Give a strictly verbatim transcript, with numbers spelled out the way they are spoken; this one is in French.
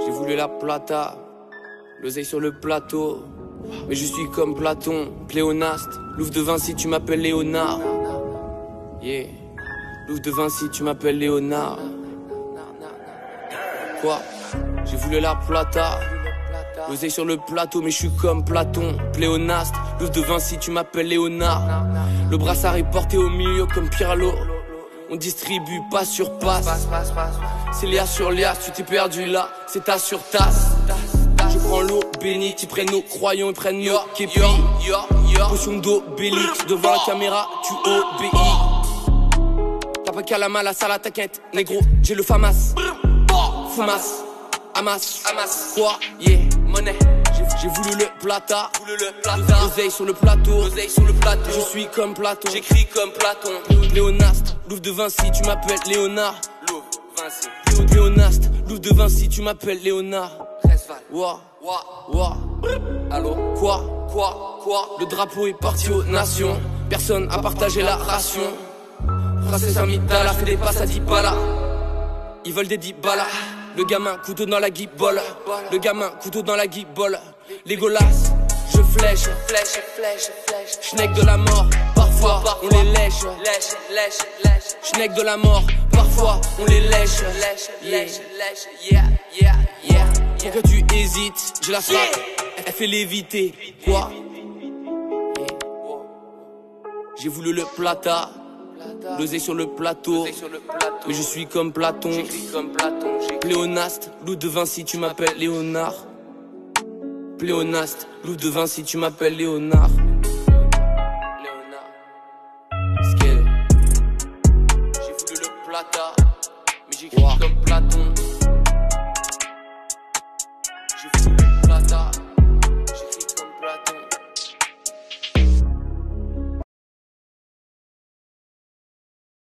J'ai voulu la plata, l'oseille sur le plateau. Mais je suis comme Platon, pléonaste. Louvre de Vinci, tu m'appelles Léonard. Yeah. Louvre de Vinci, tu m'appelles Léonard. Quoi? J'ai voulu la plata, l'oseille sur le plateau, mais je suis comme Platon, pléonaste. Louvre de Vinci, tu m'appelles Léonard. Le brassard est porté au milieu comme Pirlo. On distribue pas sur passe. C'est lias sur lias, tu t'es perdu là, c'est ta sur tasse. Je prends l'eau bénite, ils prennent nos croyants, ils prennent nos képi. Potion d'obélix, devant la caméra, tu obéis. T'as pas qu'à la mal à ça la t'inquiète, négro, j'ai le famas. Fumas, amas, amas, quoi, yeah, monnaie. J'ai voulu le plata, l'oseille sur le plateau, l'oseille sur le plateau. Je suis comme Platon, j'écris comme Platon. Léonaste, Louvre de Vinci, tu m'appelles Léonard. Louvre, Vinci, Léonaste, Louvre de Vinci, tu m'appelles Léonard. Wa, wa, wa. Allô, quoi, quoi, quoi? Le drapeau est parti aux nations. Personne a partagé la ration. Princesse Amidala fait des passes à dix balles. Ils veulent des dix balles. Le gamin, couteau dans la guibole. Le gamin, couteau dans la guibole. Les golasses, je flèche, flèche, flèche, flèche. Schneck de la mort, parfois on les lèche, lèche, lèche, lèche. Schneck de la mort, parfois on les lèche, lèche, lèche, lèche. Yeah, yeah, yeah. Pourquoi tu hésites? J'ai la frappe, elle fait léviter. Quoi? J'ai voulu le plata, l'oseille sur le plateau. Mais je suis comme Platon, pléonaste, Louvre de Vinci, tu m'appelles Léonard. Pléonaste, Louvre de Vinci, tu m'appelles Léonard.